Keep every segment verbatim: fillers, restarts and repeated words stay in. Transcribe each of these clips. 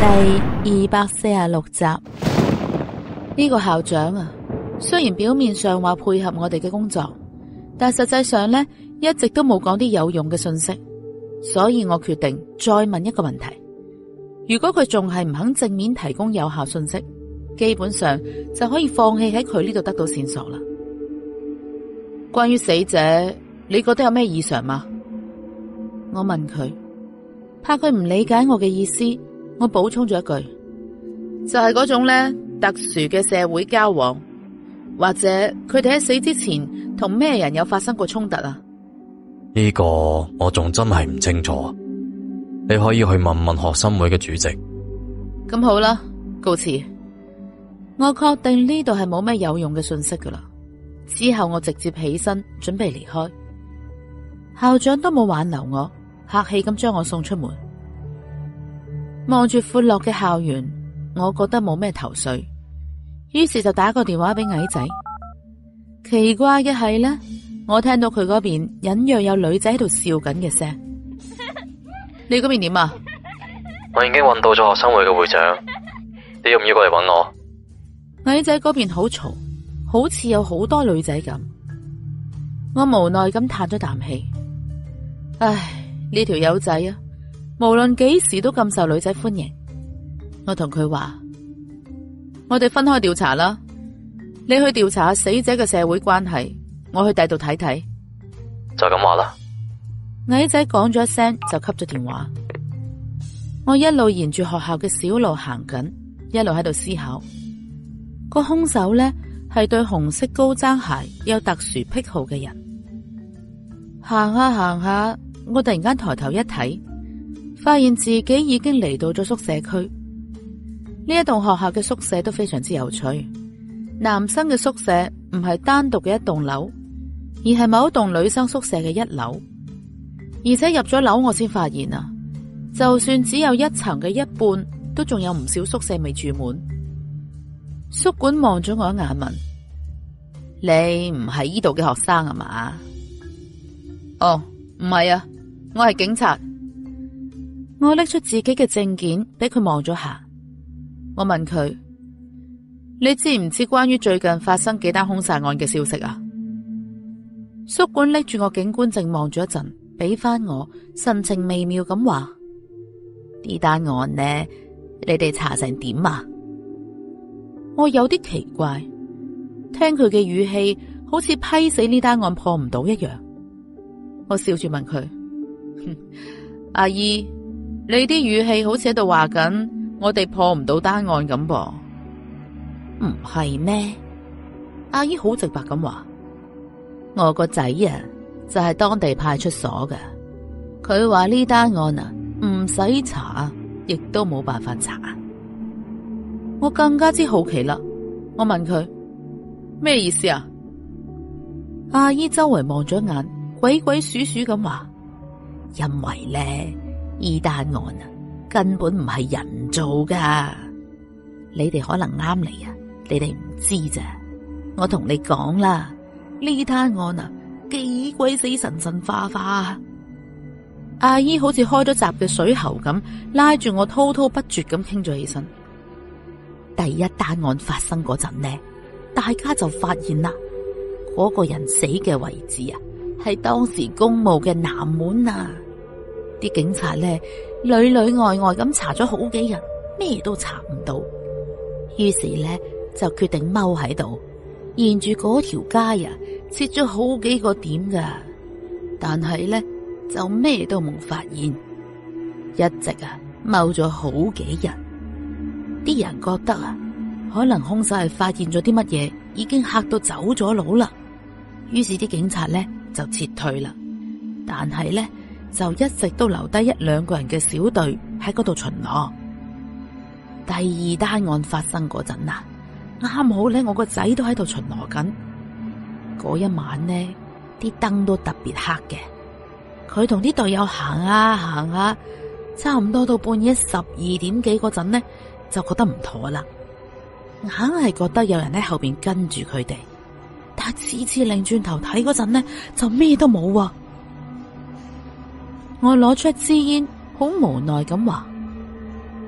第二百四十六集。呢個校長啊，雖然表面上話配合我哋嘅工作，但實際上呢，一直都冇講啲有用嘅信息，所以我決定再問一個問題。如果佢仲係唔肯正面提供有效信息，基本上就可以放棄喺佢呢度得到線索啦。關於死者，你覺得有咩異常嗎？我問佢，怕佢唔理解我嘅意思，我補充咗一句，就係嗰種咧特殊嘅社會交往，或者佢哋喺死之前同咩人有發生過衝突啊？ 呢個我仲真係唔清楚，你可以去問問學生會嘅主席。 咁好啦，告辭。我確定呢度係冇咩有用嘅信息噶啦。之後我直接起身準備離開，校長都冇挽留我，客氣咁將我送出門。望住闊落嘅校園，我覺得冇咩頭緒，於是就打個電話俾矮仔。奇怪嘅係呢，我聽到佢嗰邊隱約有女仔喺度笑緊嘅聲。你嗰邊點啊？ 我已經揾到咗學生會嘅會長，你要唔要過嚟揾我？ 矮仔嗰邊好嘈，好似有好多女仔咁。我無奈咁嘆咗啖氣，唉，呢條友仔啊，無論幾時都咁受女仔歡迎。我同佢話，我哋分開調查啦，你去調查下死者嘅社會關係，我去第度睇睇。 就咁話啦。 矮仔講咗一聲就吸咗電話。我一路沿住學校嘅小路行緊，一路喺度思考，個兇手呢係對紅色高踭鞋有特殊癖好嘅人。行下行下，我突然間抬頭一睇，發現自己已經嚟到咗宿舍區。呢一棟學校嘅宿舍都非常之有趣。男生嘅宿舍唔係單獨嘅一棟樓，而係某一棟女生宿舍嘅一樓。而且入咗樓我先發現啊，就算只有一層嘅一半，都仲有唔少宿舍未住滿。宿管望咗我一眼問，你唔係依度嘅學生啊嘛？哦，唔係啊，我係警察。我拎出自己嘅證件俾佢望咗下。我問佢，你知唔知關於最近發生幾單兇殺案嘅消息啊？宿管拎住我警官證望咗一陣，俾翻我，神情微妙咁話，呢單案呢，你哋查成點啊？我有啲奇怪，聽佢嘅語氣好似批死呢單案破唔到一樣。我笑住問佢，阿姨，你啲語氣好似喺度話緊我哋破唔到單案咁噃？唔係咩？阿姨好直白咁話，我個仔啊就係當地派出所嘅，佢話呢單案啊唔使查，亦都冇辦法查。我更加之好奇啦，我問佢咩意思啊？阿姨周圍望咗眼，鬼鬼祟祟咁話，因為咧呢單案啊根本唔係人做噶，你哋可能啱嚟啊，你哋唔知咋。我同你講啦，呢單案啊幾鬼死神神化化。阿姨好似開咗閘嘅水喉咁，拉住我滔滔不絕咁傾咗起身。第一單案發生嗰陣呢，大家就發現啦，嗰個人死嘅位置啊，係當時公墓嘅南門啊。啲警察呢，裏裏外外咁查咗好幾日，咩都查唔到。於是呢，就決定踎喺度，沿住嗰條街啊，切咗好幾個點噶，但係呢，就咩都冇發現，一直啊踎咗好幾日。啲人覺得啊，可能兇手係發現咗啲乜嘢，已經嚇到走咗佬啦。於是啲警察呢就撤退啦，但係呢就一直都留低一兩個人嘅小隊喺嗰度巡邏。第二單案發生嗰陣啊，啱好咧我個仔都喺度巡邏緊。嗰一晚呢，啲燈都特別黑嘅。佢同啲隊友行啊行啊，差唔多到半夜十二點幾嗰陣呢，就覺得唔妥啦，硬係覺得有人喺後邊跟住佢哋，但係次次擰轉頭睇嗰陣呢，就咩都冇啊。我攞出一支煙，好無奈咁話：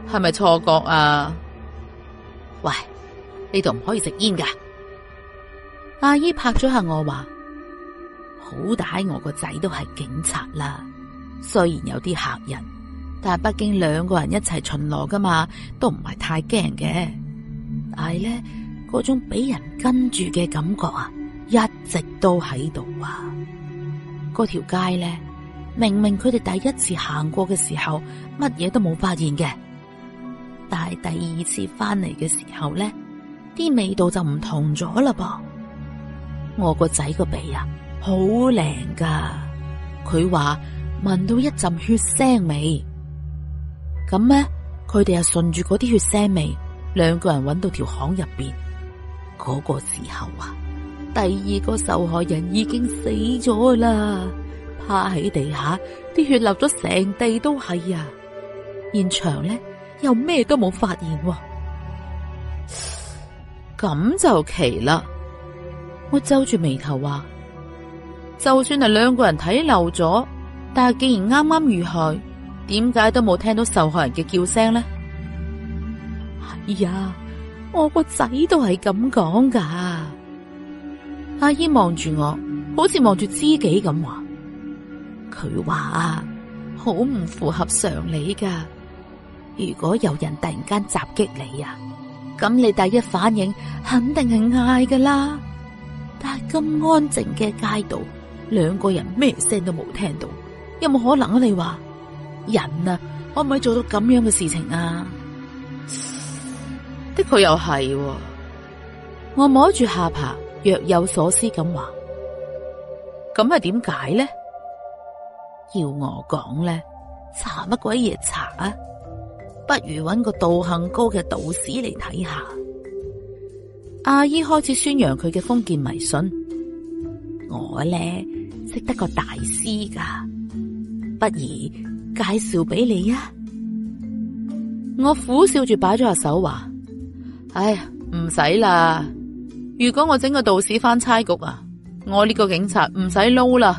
係咪錯覺啊？喂，呢度唔可以食煙噶。阿姨拍咗下我話，好歹我個仔都係警察啦，雖然有啲嚇人，但係畢竟兩個人一齊巡邏噶嘛，都唔係太驚嘅。但係咧，嗰種俾人跟住嘅感覺啊，一直都喺度啊。嗰條街咧，明明佢哋第一次行過嘅時候，乜嘢都冇發現嘅，但係第二次翻嚟嘅時候咧，啲味道就唔同咗啦噃。我個仔個鼻啊，好靈噶，佢話聞到一陣血腥味。咁咧，佢哋又順住嗰啲血腥味，兩個人揾到條巷入邊。嗰個時候啊，第二個受害人已經死咗啦，趴喺地下，啲血流咗成地都係啊。現場咧又咩都冇發現喎，咁就奇啦。我皺住眉頭話，就算係兩個人睇漏咗，但係既然啱啱遇害，點解都冇聽到受害人嘅叫聲呢？係呀，我個仔都係咁講噶。阿姨望住我，好似望住知己咁話，佢話啊，好唔符合常理噶。如果有人突然間襲擊你啊，咁你第一反應肯定係嗌噶啦。但係咁安靜嘅街道，兩個人咩聲都冇聽到，有冇可能啊？你話人啊，可唔可以做到咁樣嘅事情啊？的確又係，我摸住下巴，若有所思咁話，咁係點解呢？要我講咧，查乜鬼嘢查啊？不如搵個道行高嘅道士嚟睇下。阿姨開始宣揚佢嘅封建迷信，我咧識得個大師噶，不如介紹俾你啊！我苦笑住擺咗下手話，唉，唔使啦。如果我整個道士返差局啊，我呢個警察唔使撈啦。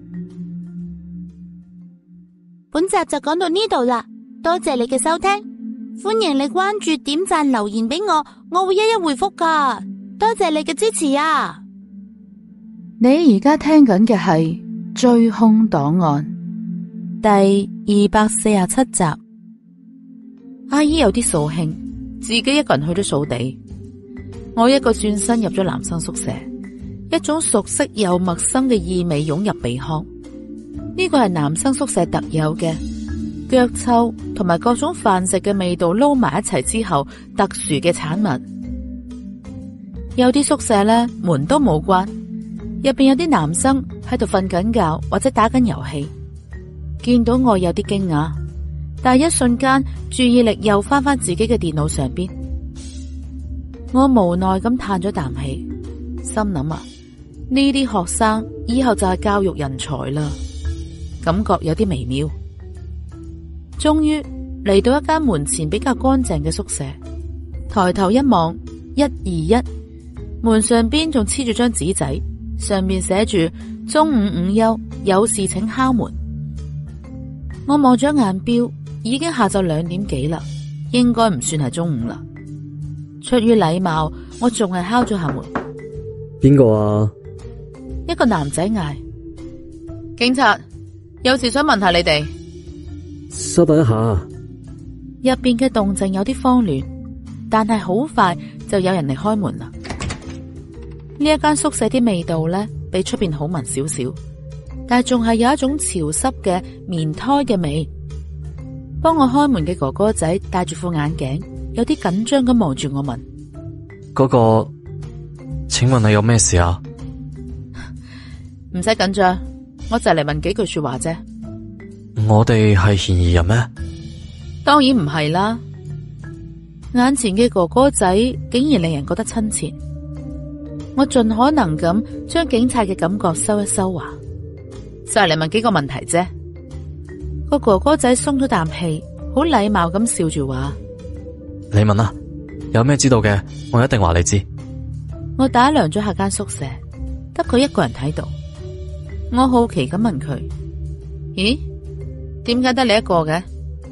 本集就講到呢度啦，多謝你嘅收聽，歡迎你關注、點讚、留言俾我，我會一一回覆噶。多謝你嘅支持啊！ 你而家聽緊嘅係《追兇檔案》第二百四十七集。阿姨有啲掃興，自己一個人去咗掃地，我一個轉身入咗男生宿舍，一種熟悉又陌生嘅異味湧入鼻腔。呢個係男生宿舍特有嘅腳臭同埋各種飯食嘅味道撈埋一齊之後特殊嘅產物。有啲宿舍咧門都冇關，入邊有啲男生喺度瞓緊覺或者打緊遊戲。見到我有啲驚訝，但係一瞬間注意力又翻返自己嘅電腦上邊。我無奈咁嘆咗啖氣，心諗啊，呢啲學生以後就係教育人才啦。感覺有啲微妙，終於嚟到一間門前比較乾淨嘅宿舍，抬頭一望，一二一，門上邊仲黐住張紙仔，上面寫住中午午休，有事請敲門。我望咗眼錶，已經下晝兩點幾啦，應該唔算係中午啦。出於禮貌，我仲係敲咗下門。 邊個啊？ 一個男仔嗌，警察。有事想問下你哋。 稍等一下。 入邊嘅動靜有啲慌亂，但係好快就有人嚟開門啦。呢一間宿舍啲味道咧，比出邊好聞少少，但係仲係有一種潮濕嘅棉胎嘅味。幫我開門嘅哥哥仔戴住副眼鏡，有啲緊張咁望住我問： 嗰個，請問你有咩事啊？ 唔使緊張。我就嚟問幾句說話啫。 我哋係嫌疑人咩？ 當然唔係啦。眼前嘅哥哥仔竟然令人覺得親切。我盡可能咁將警察嘅感覺收一收話，就嚟問幾個問題啫。個哥哥仔鬆咗啖氣，好禮貌咁笑住話： 你問啦，有咩知道嘅，我一定話你知。 我打量咗下間宿舍，得佢一個人喺度。我好奇咁問佢：咦，點解得你一個嘅？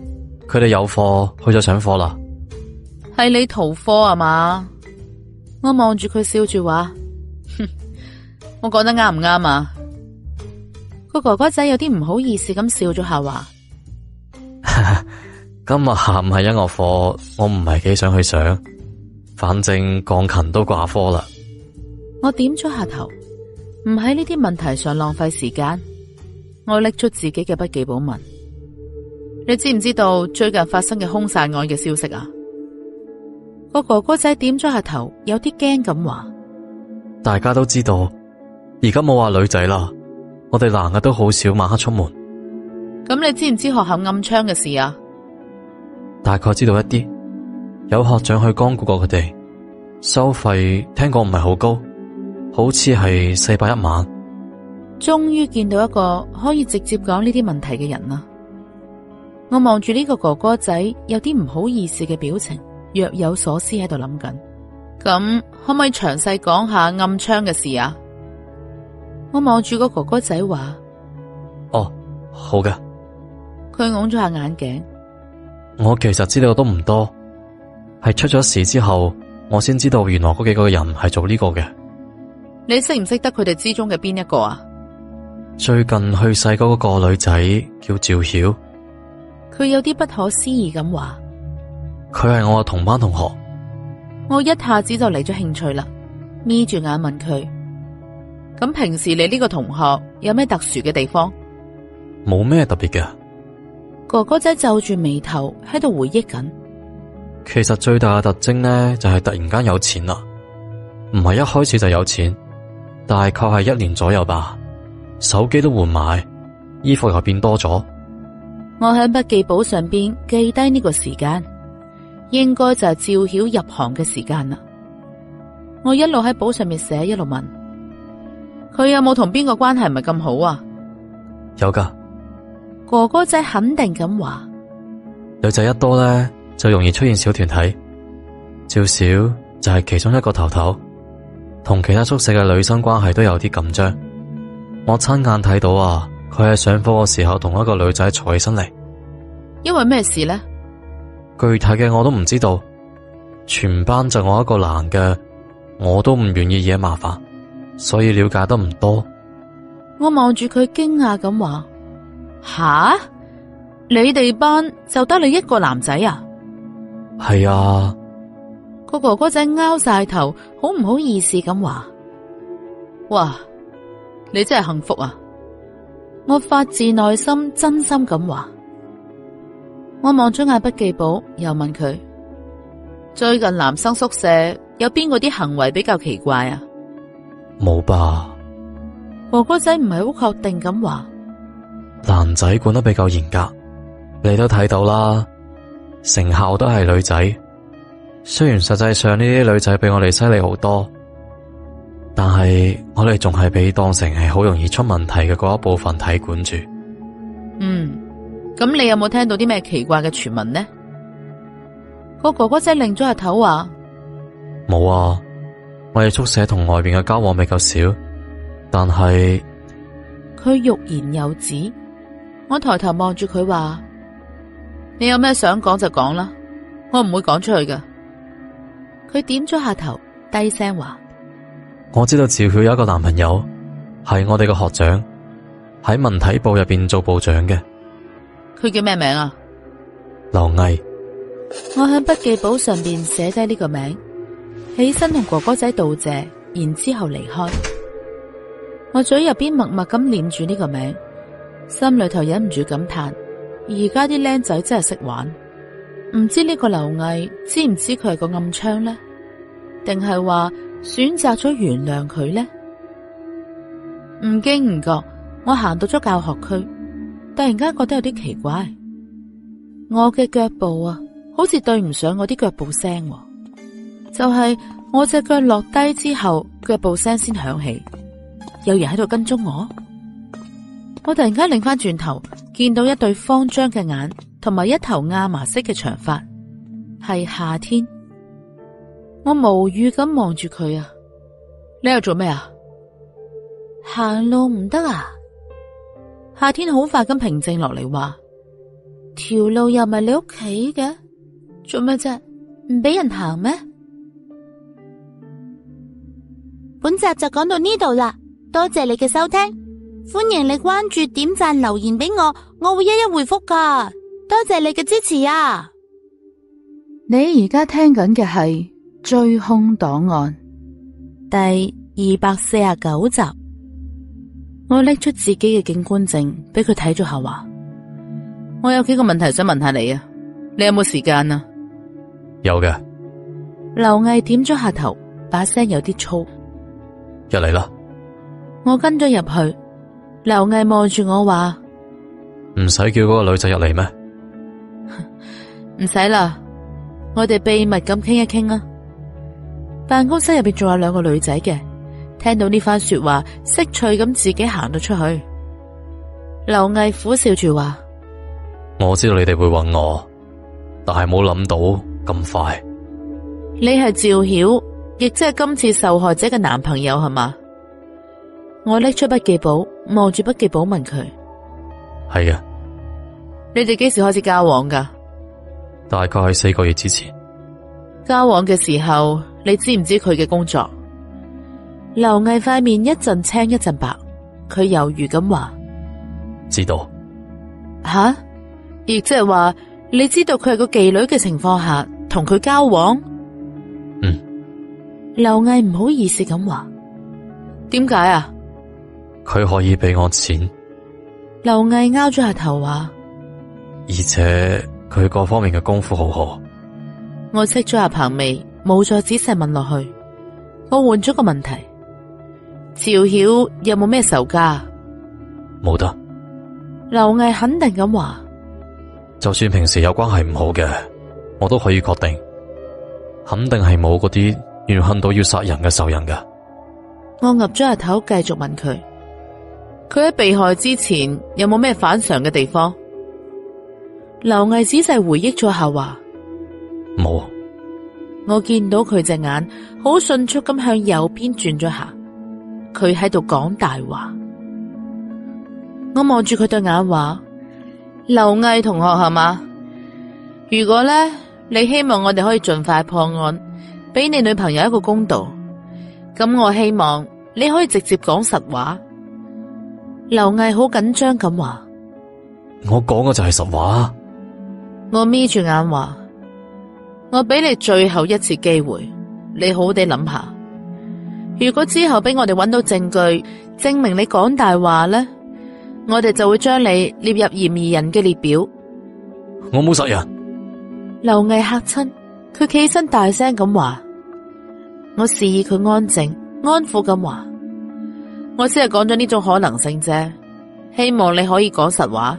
佢哋有課去咗上課啦。 係你逃課啊嘛？我望住佢笑住話，哼，我講得啱唔啱啊？個哥哥仔有啲唔好意思咁笑咗下話， 今日下午係音樂課，我唔係幾想去上，反正鋼琴都掛科啦。 我點咗下頭，唔喺呢啲問題上浪費時間。我拎出自己嘅筆記簿問，你知唔知道最近發生嘅兇殺案嘅消息啊？個哥哥仔點咗下頭，有啲驚咁話， 大家都知道，而家冇話女仔啦，我哋男嘅都好少晚黑出門。 咁你知唔知學校暗槍嘅事啊？ 大概知道一啲，有學長去光顧過佢哋，收費聽講唔係好高，好似係四百一晚。 終於見到一個可以直接講呢啲問題嘅人啦。我望住呢個哥哥仔，有啲唔好意思嘅表情，若有所思喺度諗緊。咁可唔可以詳細講下暗槍嘅事啊？我望住個哥哥仔話， 哦，好嘅。 佢拱咗下眼鏡。 我其實知道都唔多，係出咗事之後，我先知道原來嗰幾個人係做呢個嘅。 你識唔識得佢哋之中嘅邊一個啊？ 最近去世嗰個女仔叫趙曉， 佢有啲不可思議咁話， 佢係我嘅同班同學。 我一下子就嚟咗興趣啦，眯住眼問佢，咁平時你呢個同學有咩特殊嘅地方？ 冇咩特別嘅。 哥哥仔皺住眉頭喺度回憶緊。 其實最大嘅特徵呢，就係突然間有錢啦，唔係一開始就有錢，大概係一年左右吧。手機都換埋，衣服又變多咗。 我喺筆記簿上邊記低呢個時間，應該就係趙曉入行嘅時間啦。我一路喺簿上面寫，一路問佢有冇同邊個關係唔係咁好啊？ 有噶。 哥哥仔肯定咁話， 女仔一多呢，就容易出現小團體。趙小就係其中一個頭頭，同其他宿舍嘅女生關係都有啲緊張。我親眼睇到啊，佢喺上課嘅時候同一個女仔坐起身嚟。 因為咩事呢？ 具體嘅我都唔知道，全班就我一個男嘅，我都唔願意惹麻煩，所以了解得唔多。 我望住佢驚訝咁話，吓？你哋班就得你一個男仔啊？ 係啊。 個哥哥仔拗晒頭，好唔好意思咁話，哇，你真係幸福啊！我發自內心真心咁話。我望咗眼筆記簿，又問佢，最近男生宿舍有邊個啲行為比較奇怪啊？ 冇吧。 哥哥仔唔係好確定咁話， 男仔管得比較嚴格，你都睇到啦，成校都係女仔。雖然實際上呢啲女仔比我哋犀利好多，但係我哋仲係被當成係好容易出問題嘅嗰一部分體管住。 嗯，咁你有冇聽到啲咩奇怪嘅傳聞呢？個哥哥仔擰咗下頭話， 冇啊，我哋宿舍同外邊嘅交往比較少，但係佢欲言又止。我抬頭望住佢話，你有咩想講就講啦，我唔會講出去㗎。佢點咗下頭，低聲話， 我知道趙曉有一個男朋友，係我哋個學長，喺文體部入邊做部長嘅。 佢叫咩名啊？ 劉毅。 我喺筆記簿上邊寫低呢個名，起身同哥哥仔道謝，然之後離開。我嘴入邊默默咁念住呢個名，心裏頭忍唔住感嘆，而家啲僆仔真係識玩。唔知呢個劉毅知唔知佢係個暗槍呢？定係話選擇咗原諒佢呢？唔經唔覺，我行到咗教學區，突然間覺得有啲奇怪，我嘅腳步啊，好似對唔上我啲腳步聲，就係我隻腳落低之後，腳步聲先響起，有人喺度跟蹤我。我突然間擰翻轉頭，見到一對慌張嘅眼，同埋一頭亞麻色嘅長髮，係夏天。我無語咁望住佢啊！你又做咩啊？行路唔得啊？夏天好快咁平靜落嚟話： 條路又唔係你屋企嘅，做咩啫？唔俾人行咩？本集就講到呢度啦，多謝你嘅收聽，歡迎你關注、點讚、留言俾我，我會一一回覆噶。多謝你嘅支持啊！ 你而家聽緊嘅係《追兇檔案》第二百四十九集。我拎出自己嘅警官證俾佢睇咗下，話我有幾個問題想問下你啊，你有冇時間啊？ 有嘅。 劉毅點咗下頭，把聲有啲粗。 一嚟啦。 我跟咗入去，劉毅望住我話： 唔使叫嗰個女仔入嚟咩？ 唔使啦，我哋秘密咁傾一傾啊。辦公室入邊仲有兩個女仔嘅，聽到呢番說話，識趣咁自己行咗出去。劉毅苦笑住話： 我知道你哋會揾我，但係冇諗到咁快。 你係趙曉，亦即係今次受害者嘅男朋友係嘛？我拎出筆記簿，望住筆記簿問佢： 係嘅。 你哋幾時開始交往噶？ 大概係四個月之前。 交往嘅時候，你知唔知佢嘅工作？劉毅塊面一陣青一陣白，佢猶豫咁話： 知道。 吓？亦即係話你知道佢係個妓女嘅情況下同佢交往？ 嗯。 劉毅唔好意思咁話：點解啊？ 佢可以俾我錢。 劉毅拗咗下頭話： 而且佢各方面嘅功夫好好。 我戚咗下棚眉，冇再仔細問落去。我換咗個問題：趙曉有冇咩仇家？ 冇得。 劉毅肯定咁話： 就算平時有關係唔好嘅，我都可以確定，肯定係冇嗰啲怨恨到要殺人嘅仇人㗎。 我岌咗下頭，繼續問佢：佢喺被害之前有冇咩反常嘅地方？劉毅仔細回憶咗下話： 冇。 我見到佢隻眼好迅速咁向右邊轉咗下，佢喺度講大話。我望住佢對眼話：劉毅同學係嘛？如果咧你希望我哋可以盡快破案，俾你女朋友一個公道，咁我希望你可以直接講實話。劉毅好緊張咁話： 我講嘅就係實話。 我眯住眼話：我俾你最後一次機會，你好好地諗下，如果之後俾我哋揾到證據證明你講大話咧，我哋就會將你列入嫌疑人嘅列表。 我冇殺人。 劉毅嚇親，佢企起身大聲咁話。我示意佢安靜，安撫咁話：我只係講咗呢種可能性啫，希望你可以講實話。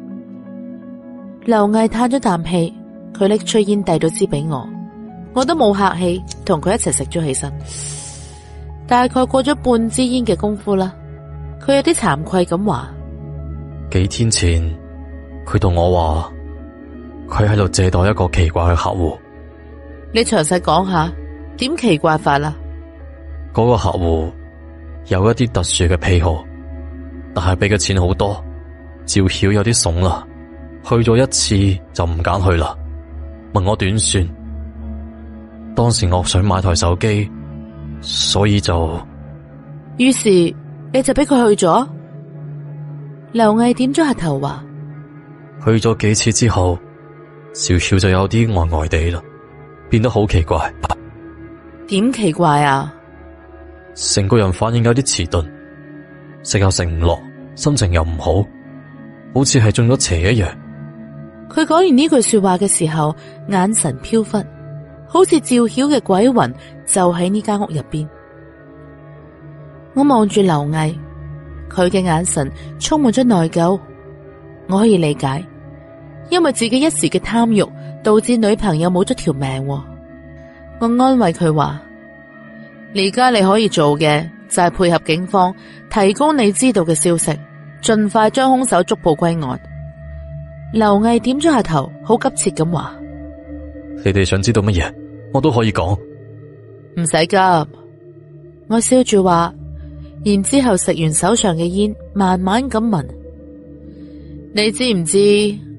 劉毅嘆咗啖氣，佢拎出煙遞咗支俾我，我都冇客氣，同佢一齊食咗起身。大概過咗半支煙嘅功夫啦，佢有啲慚愧咁話： 幾天前佢同我話佢喺度借貸一個奇怪嘅客戶。 你詳細講下點奇怪法啦？ 嗰個客戶有一啲特殊嘅癖好，但係俾嘅錢好多，趙曉有啲慫啦，去咗一次就唔揀去啦，問我短算。當時我想買台手機，所以就於是你就俾佢去咗。劉毅點咗下頭話： 去咗幾次之後，趙曉就有啲呆呆地啦，變得好奇怪。 點奇怪啊？ 成個人反應有啲遲鈍，食又食唔落，心情又唔好，好似係中咗邪一樣。 佢講完呢句說話嘅時候，眼神飄忽，好似趙曉嘅鬼魂就喺呢間屋入邊。我望住劉毅，佢嘅眼神充滿咗內疚。我可以理解，因為自己一時嘅貪欲導致女朋友冇咗條命。我安慰佢話：而家你可以做嘅就係配合警方，提供你知道嘅消息，盡快將兇手捉捕歸案。劉毅點咗下頭，好急切咁話： 你哋想知道乜嘢，我都可以講。 唔使急。我笑住話，然之後食完手上嘅煙，慢慢咁問：你知唔知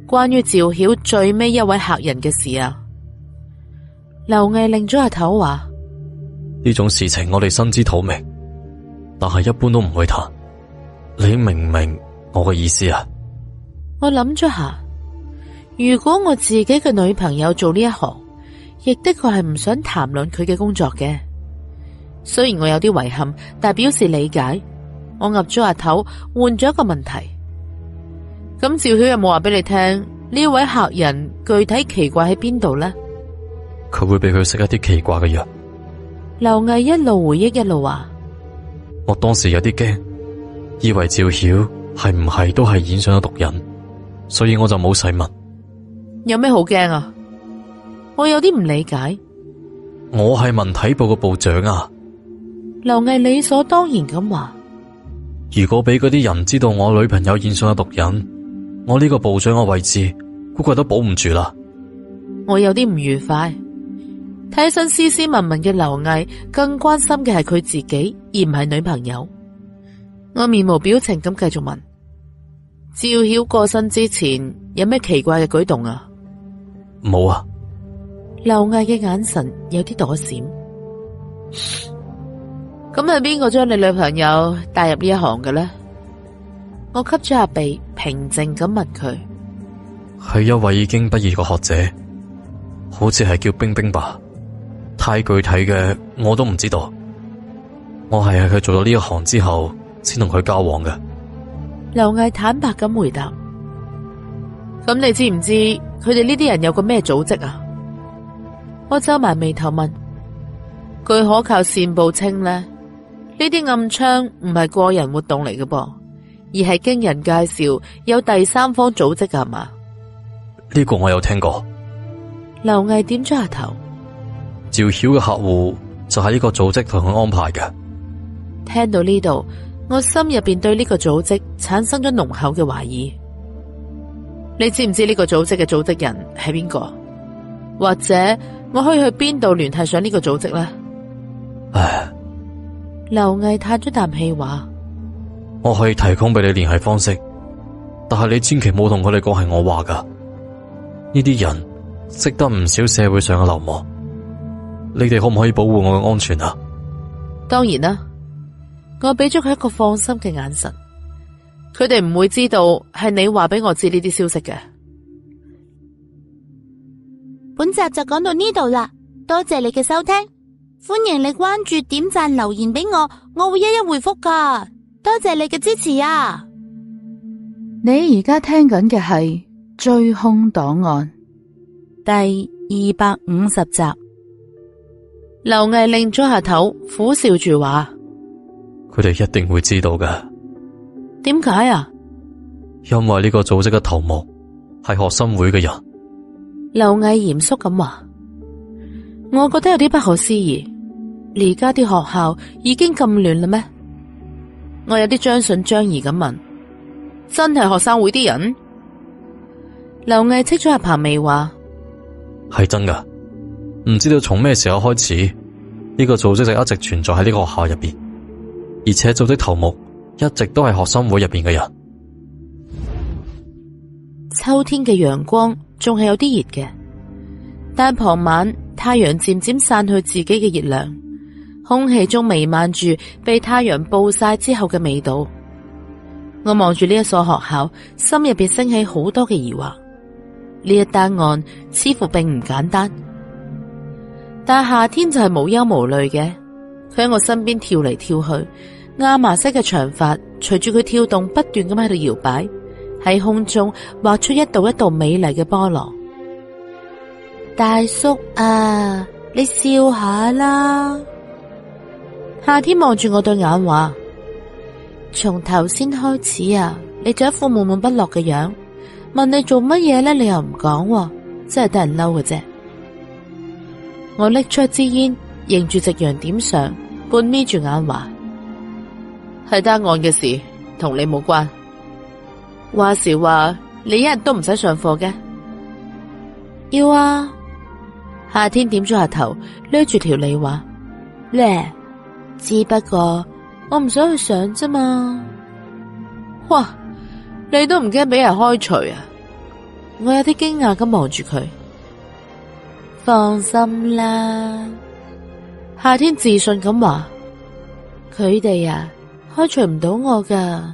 關於趙曉最尾一位客人嘅事啊。劉毅擰咗下頭話： 呢種事情我哋心知肚明，但係一般都唔會談。你明唔明我嘅意思啊？ 我諗咗下，如果我自己嘅女朋友做呢一行，亦的確係唔想談論佢嘅工作嘅。雖然我有啲遺憾，但表示理解。我岌咗下頭，換咗一個問題：咁趙曉有冇話俾你聽呢位客人具體奇怪喺邊度呢？ 佢會俾佢食一啲奇怪嘅藥。 劉毅一路回憶一路話： 我當時有啲驚，以為趙曉係唔係都係染上咗毒癮，所以我就冇細問。 有咩好驚啊？我有啲唔理解。 我係文體部嘅部長啊！ 劉毅理所當然咁話： 如果俾嗰啲人知道我女朋友染上咗毒癮，我呢個部長嘅位置估計都保唔住啦。 我有啲唔愉快，睇起身斯斯文文嘅劉毅更關心嘅係佢自己，而唔係女朋友。我面無表情咁繼續問：趙曉過身之前有咩奇怪嘅舉動啊？ 冇啊。 劉毅嘅眼神有啲躲閃。咁係邊個將你女朋友帶入呢一行嘅呢？我吸咗下鼻，平靜咁問佢： 係一位已經畢業嘅學者，好似係叫冰冰吧。太具體嘅我都唔知道。我係喺佢做咗呢一行之後先同佢交往嘅。 劉毅坦白咁回答：咁你知唔知佢哋呢啲人有個咩組織啊？我皺埋眉頭問：據可靠線報稱呢，呢啲暗槍唔係個人活動嚟嘅噃，而係經人介紹有第三方組織㗎係嘛？ 呢個我有聽過。 劉毅點咗下頭。 趙曉嘅客戶就係呢個組織同佢安排嘅。 聽到呢度，我心入邊對呢個組織產生咗濃厚嘅懷疑。你知唔知呢個組織嘅組織人係邊個？或者我可以去邊度聯繫上呢個組織呢？ 唉， 劉毅嘆咗啖氣話： 我可以提供俾你聯繫方式，但係你千祈冇同佢哋講係我話噶。呢啲人識得唔少社會上嘅流氓，你哋可唔可以保護我嘅安全啊？ 當然啦，我俾咗佢一個放心嘅眼神。佢哋唔會知道係你話俾我知呢啲消息嘅。 本集就講到呢度啦，多謝你嘅收聽，歡迎你關注、點讚、留言俾我，我會一一回覆噶。多謝你嘅支持啊！ 你而家聽緊嘅係《追兇檔案》第二百五十集。劉毅擰咗下頭，苦笑住話： 佢哋一定會知道嘅。 點解啊？ 因為呢個組織嘅頭目係學生會嘅人。 劉毅嚴肅咁話：我覺得有啲不可思議，而家啲學校已經咁亂啦咩？我有啲將信將疑咁問：真係學生會啲人？劉毅戚咗下彭眉話： 係真噶，唔知道從咩時候開始，呢個組織就一直存在喺呢個學校入邊，而且組織頭目一直都係學生會入邊嘅人。 秋天嘅陽光仲係有啲熱嘅，但傍晚太陽漸漸散去自己嘅熱量，空氣中彌漫住被太陽暴曬之後嘅味道。我望住呢一所學校，心入邊升起好多嘅疑惑。呢一單案似乎並唔簡單，但夏天就係無憂無慮嘅。佢喺我身邊跳嚟跳去，亞麻色嘅長髮隨住佢跳動不斷咁喺度搖擺，喺空中畫出一道一道美麗嘅波浪。大叔啊，你笑下啦！夏天望住我對眼話：從頭先開始啊，你就一副悶悶不樂嘅樣，問你做乜嘢咧，你又唔講，真係得人嬲嘅啫。我拎出一支煙，迎住夕陽點上，半眯住眼話：係單案嘅事，同你冇關。話時話，你一日都唔使上課嘅？要啊。夏天點咗下頭，捋住條脷話：咧，只不過我唔想去上啫嘛。哇，你都唔驚俾人開除啊？ 我有啲驚訝咁望住佢。放心啦，夏天自信咁話，佢哋啊開除唔到我噶。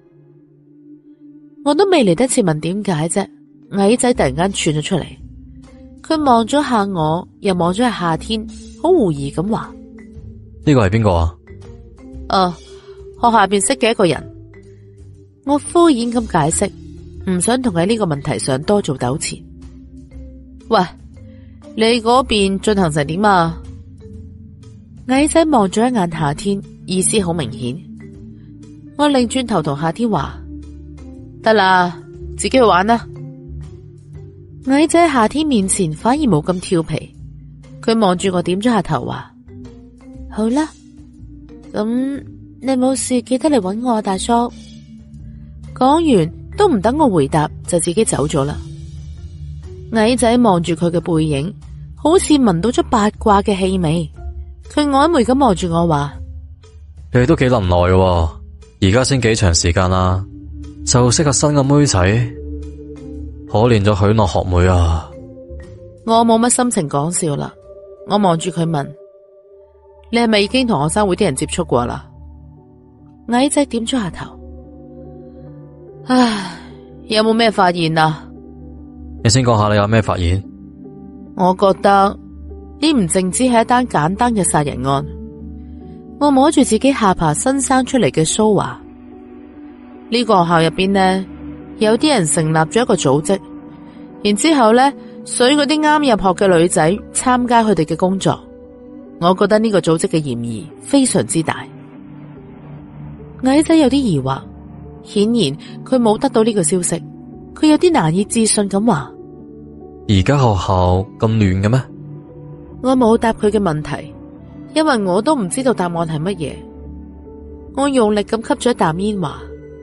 我都未嚟得切問點解啫，矮仔突然間竄咗出嚟，佢望咗下我，又望咗下夏天，好狐疑咁話： 呢個係邊個啊？ 啊，學校入邊識嘅一個人。我敷衍咁解釋，唔想同喺呢個問題上多做糾纏。喂，你嗰邊進行成點啊？矮仔望咗一眼夏天，意思好明顯。我擰轉頭同夏天話：得啦，自己去玩啦。矮仔喺夏天面前反而冇咁調皮，佢望住我點咗下頭話：好啦，咁你冇事記得嚟搵我啊，大叔。講完都唔等我回答，就自己走咗啦。矮仔望住佢嘅背影，好似聞到咗八卦嘅氣味。佢曖昧咁望住我話： 你都幾能耐嘅，而家先幾長時間啦，就識個新嘅妹仔，可憐咗許諾學妹啊！ 我冇乜心情講笑啦，我望住佢問：你係咪已經同學生會啲人接觸過啦？矮仔點咗下頭。唉，有冇咩發現啊？ 你先講下你有咩發現？ 我覺得呢唔淨止係一單簡單嘅殺人案。我摸住自己下巴新生出嚟嘅鬚話：呢個學校入邊呢，有啲人成立咗一個組織，然之後呢，水嗰啲啱入學嘅女仔參加佢哋嘅工作。我覺得呢個組織嘅嫌疑非常之大。矮仔有啲疑惑。顯然佢冇得到呢個消息，佢有啲難以置信咁話： 而家學校咁亂嘅咩？ 我冇答佢嘅問題，因為我都唔知道答案係乜嘢。我用力咁吸咗一啖煙話：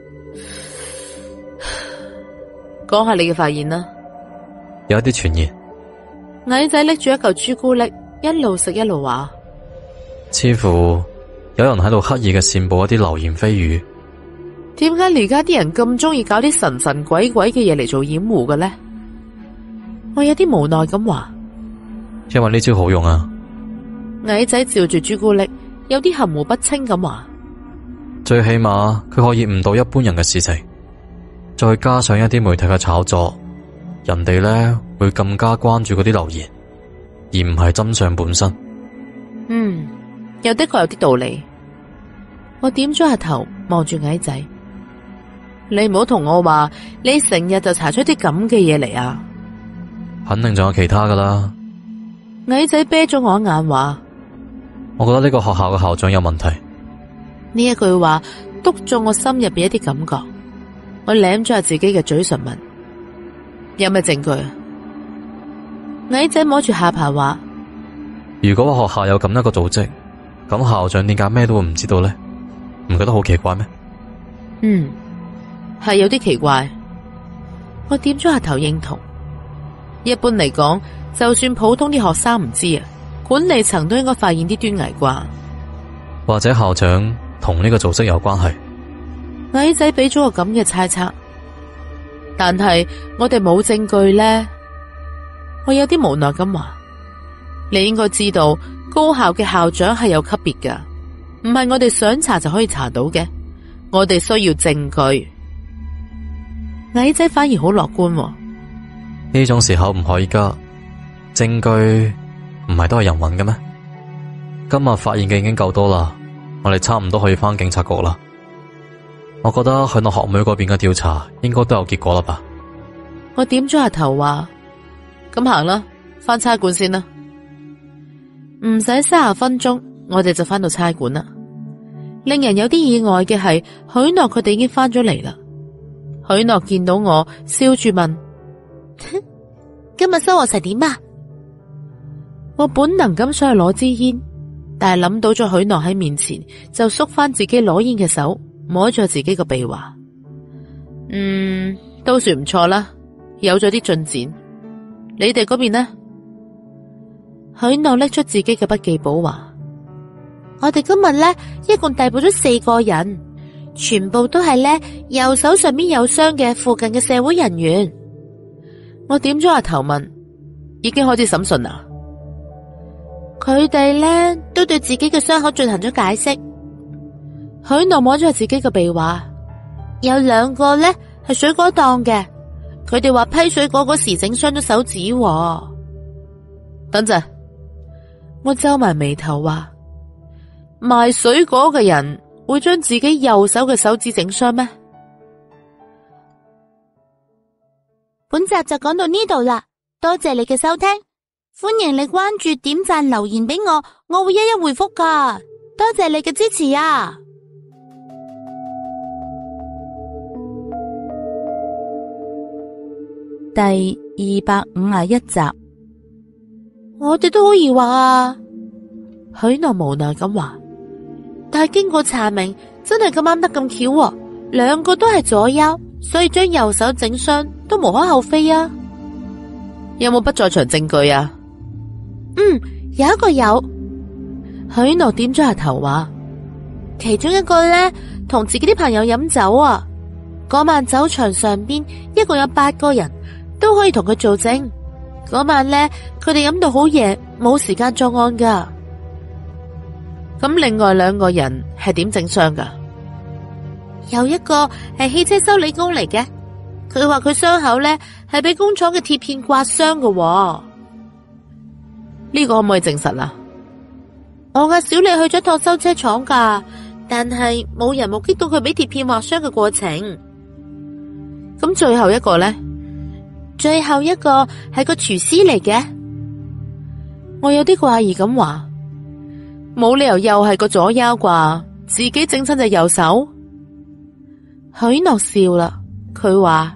講下你嘅發現啦。 有一啲傳言。 矮仔拎住一嚿朱古力，一路食一路話： 似乎有人喺度刻意嘅散布一啲流言蜚語。 點解而家啲人咁中意搞啲神神鬼鬼嘅嘢嚟做掩護嘅呢？我有啲無奈咁話： 因為呢招好用啊！ 矮仔照住朱古力，有啲含糊不清咁話： 最起碼佢可以誤導一般人嘅事情，再加上一啲媒體嘅炒作，人哋呢會更加關注嗰啲流言，而唔係真相本身。 嗯，又的確有啲道理。我點咗下頭，望住矮仔。你唔好同我話你成日就查出啲咁嘅嘢嚟啊！ 肯定仲有其他噶啦。 矮仔啤咗我一眼話： 我覺得呢個學校嘅校長有問題。 呢一句話篤中我心入邊一啲感覺。我舐咗下自己嘅嘴唇問：有咩證據啊？矮仔摸住下巴話： 如果學校有咁一個組織，咁校長點解咩都會唔知道呢？唔覺得好奇怪咩？ 嗯，係有啲奇怪。我點咗下頭認同。一般嚟講，就算普通啲學生唔知啊，管理層都應該發現啲端倪啩。 或者校長同呢個組織有關係。 矮仔俾咗個咁嘅猜測，但係我哋冇證據咧。我有啲無奈咁話：你應該知道高校嘅校長係有級別噶，唔係我哋想查就可以查到嘅。我哋需要證據。矮仔反而好樂觀喎。 呢種時候唔可以急，證據唔係都係人揾嘅咩？今日發現嘅已經夠多啦，我哋差唔多可以返警察局啦。我覺得許諾學妹嗰邊嘅調查應該都有結果啦吧。 我點咗下頭話：咁行啦，返差館先啦。唔使三十分鐘，我哋就返到差館啦。令人有啲意外嘅係，許諾佢哋已經返咗嚟啦。許諾見到我，笑住問： 今日收穫成點啊？ 我本能咁想去攞支煙，但係諗到咗許諾喺面前，就縮翻自己攞煙嘅手，摸咗自己個鼻話：嗯，都算唔錯啦，有咗啲進展。你哋嗰邊呢？許諾拎出自己嘅筆記簿話： 我哋今日咧一共逮捕咗四個人，全部都係咧右手上面有傷嘅附近嘅社會人員。 我點咗下頭問：已經開始審訊啦？ 佢哋咧都對自己嘅傷口進行咗解釋。 許諾摸咗下自己嘅鼻話： 有兩個咧係水果檔嘅，佢哋話批水果嗰時整傷咗手指喎。 等陣，我皺埋眉頭話：賣水果嘅人會將自己右手嘅手指整傷咩？ 本集就講到呢度啦，多謝你嘅收聽，歡迎你關注、點讚、留言俾我，我會一一回覆噶。多謝你嘅支持啊！ 第二百五十一集， 我哋都好疑惑啊。 許諾無奈咁話， 但係經過查明，真係咁啱得咁巧喎，兩個都係左腰，所以將右手整傷都無可厚非啊。 有冇不在場證據啊？ 嗯，有一個有。 許諾點咗下頭話， 其中一個咧同自己啲朋友飲酒啊，嗰晚酒場上邊一共有八個人，都可以同佢做證。嗰晚咧，佢哋飲到好夜，冇時間作案噶。 咁另外兩個人係點整傷噶？ 有一個係汽車修理工嚟嘅，佢話佢傷口咧係俾工廠嘅鐵片刮傷嘅。 呢個可唔可以證實啊？ 我阿小麗去咗趟修車廠噶，但係冇人目擊到佢俾鐵片劃傷嘅過程。 咁最後一個咧？ 最後一個係個廚師嚟嘅。 我有啲怪異咁話，冇理由又係個左腰啩，自己整親隻右手。許諾笑啦，佢話：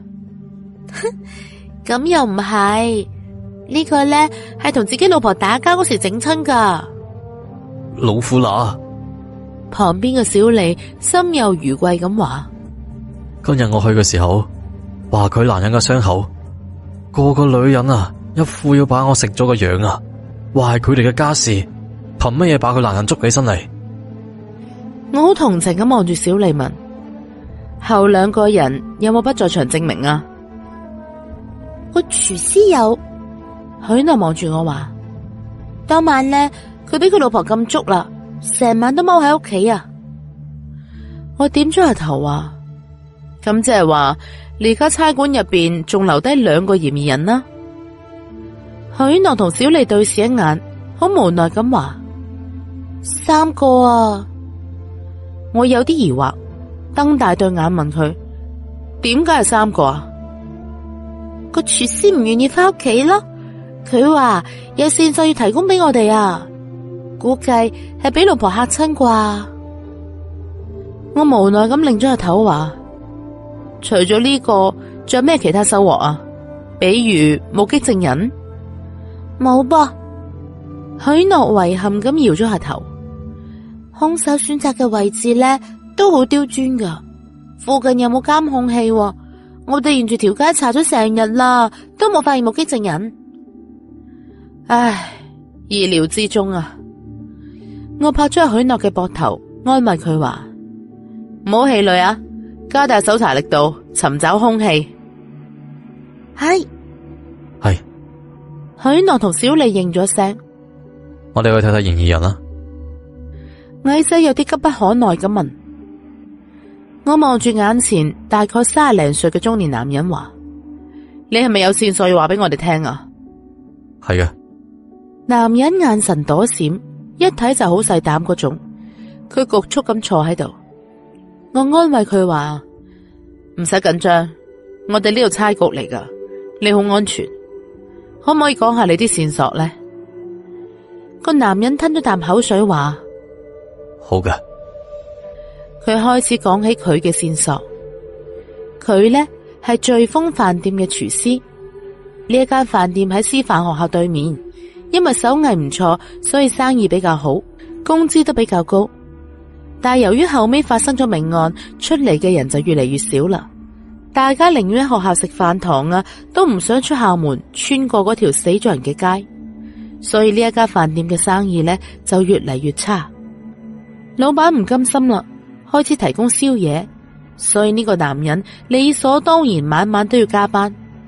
咁又唔係，呢個咧係同自己老婆打交嗰時整親噶。 老虎乸， 旁邊嘅小李心有餘悸咁話： 今日我去嘅時候，話佢男人嘅傷口，個個女人啊，一副要把我食咗個樣啊，話係佢哋嘅家事，憑乜嘢把佢男人捉起身嚟？ 我好同情咁望住小李問：後兩個人有冇不在場證明啊？ 個廚師有。 許諾望住我話： 當晚咧，佢俾佢老婆禁足啦，成晚都踎喺屋企啊。 我點咗下頭話：咁即係話，你而家差館入邊仲留低兩個嫌疑人啦。許諾同小麗對視一眼，好無奈咁話： 三個啊。 我有啲疑惑，瞪大對眼問佢：點解係三個啊？ 個廚師唔願意翻屋企咯，佢話有線索要提供俾我哋啊，估計係俾老婆嚇親啩。 我無奈咁擰咗下頭話：除咗呢個，仲有咩其他收穫啊？比如目擊證人？ 冇噃。 許諾遺憾咁搖咗下頭。 兇手選擇嘅位置咧都好刁鑽噶，附近有冇監控器？我哋沿住條街查咗成日啦，都冇發現目擊證人。 唉，意料之中啊！我拍咗許諾嘅膊頭，安慰佢話：唔好氣餒啊，加大搜查力度，尋找兇器。 係係。 許諾同小麗應咗聲。 我哋去睇睇嫌疑人啦。 矮仔有啲急不可耐咁問。我望住眼前大概三十零歲嘅中年男人話：你係咪有線索要話俾我哋聽啊？ 係嘅。 男人眼神躲閃，一睇就好細膽嗰種。佢局促咁坐喺度。我安慰佢話：唔使緊張，我哋呢度差局嚟噶，你好安全。可唔可以講下你啲線索呢？個男人吞咗啖口水話： 好嘅。 佢開始講起佢嘅線索。佢呢係聚豐飯店嘅廚師，呢一間飯店喺師範學校對面，因為手藝唔錯，所以生意比較好，工資都比較高。但係由於後尾發生咗命案，出嚟嘅人就越嚟越少啦。大家寧願喺學校食飯堂啊，都唔想出校門穿過嗰條死咗人嘅街，所以呢一家飯店嘅生意呢就越嚟越差。老闆唔甘心啦，開始提供宵夜，所以呢個男人理所當然晚晚都要加班。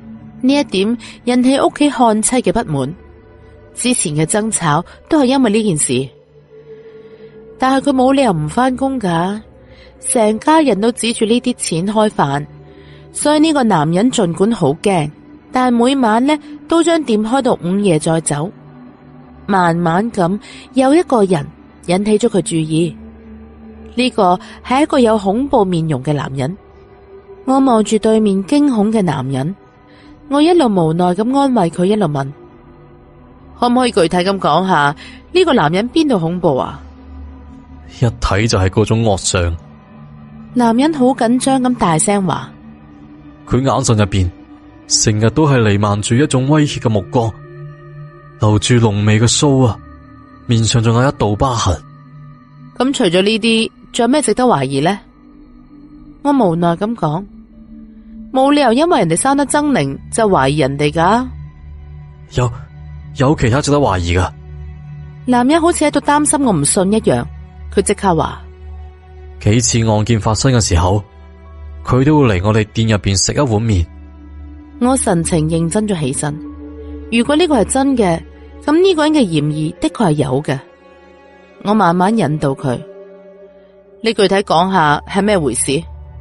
呢一點引起屋企看妻嘅不滿，之前嘅爭吵都係因為呢件事。但係佢冇理由唔返工㗎，成家人都指住呢啲錢開飯，所以呢個男人盡管好驚，但係每晚呢都將店開到午夜再走。慢慢咁有一個人引起咗佢注意，呢個係一個有恐怖面容嘅男人。我望住對面驚恐嘅男人，我一路無奈咁安慰佢，一路問：可唔可以具體咁講下呢個男人邊度恐怖啊？ 一睇就係嗰種惡相。 男人好緊張咁大聲話： 佢眼神入邊成日都係瀰漫住一種威脅嘅目光，留住濃眉嘅鬚啊，面上仲有一道疤痕。 咁除咗呢啲，仲有咩值得懷疑呢？我無奈咁講：冇理由因為人哋生得猙獰就懷疑人哋噶。 有有其他值得懷疑噶。 男人好似喺度擔心我唔信一樣，佢即刻話： 幾次案件發生嘅時候，佢都會嚟我哋店入邊食一碗麵。 我神情認真咗起身。如果呢個係真嘅，咁呢個人嘅嫌疑的確係有嘅。我慢慢引導佢：你具體講下係咩回事？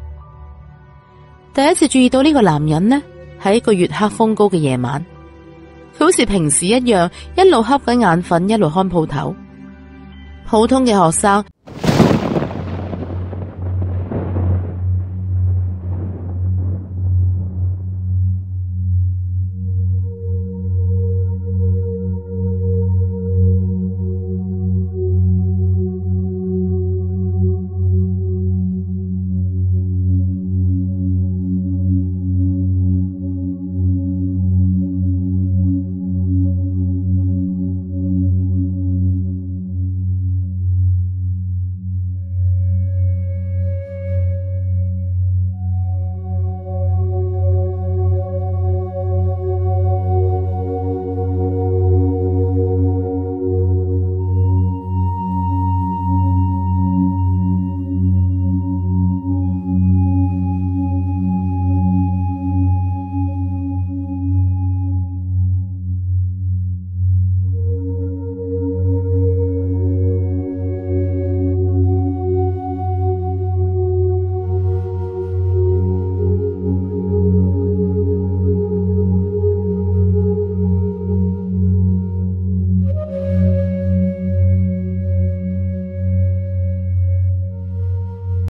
第一次注意到呢個男人呢，係一個月黑風高嘅夜晚，佢好似平時一樣，一路瞌緊眼瞓，一路看鋪頭。普通嘅學生